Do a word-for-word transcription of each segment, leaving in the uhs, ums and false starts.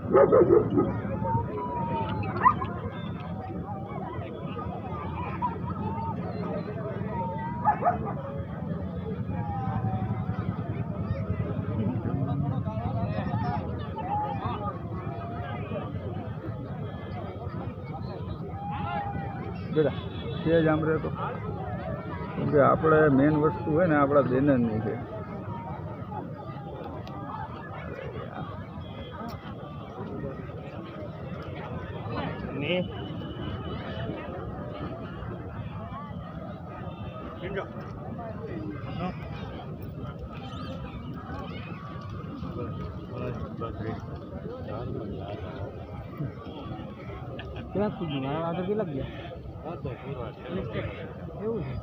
બેટા તે જ આમ રહે તો કેમ કે આપણે મેઇન વસ્તુ હોય ને આપણા દૈનંદિન છે. ક્યાં સુધી મારા આધાર કેટલા ગયા એવું છે.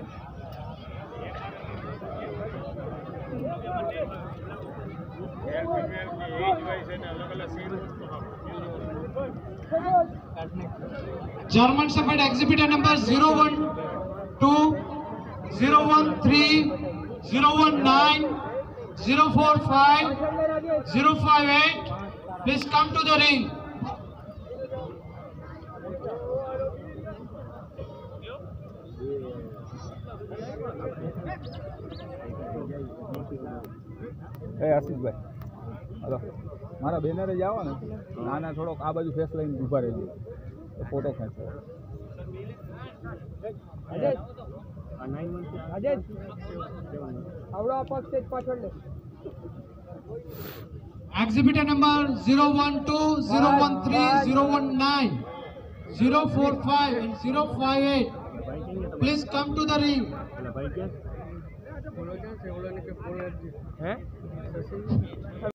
German Shepherd exhibitor number zero one two, zero one three, zero one nine, zero four five, zero five eight. Please come to the ring. એ આશીષભાઈ હલો મારા બેનરે જ આવો ને નાના થોડોક આ બાજુ ફેસ લઈને ઊભા રહેજો ફોટો ખેંચો. Exhibitor number zero one two, zero one three, zero one nine, zero four five and zero five eight. Please come to the ring. हैं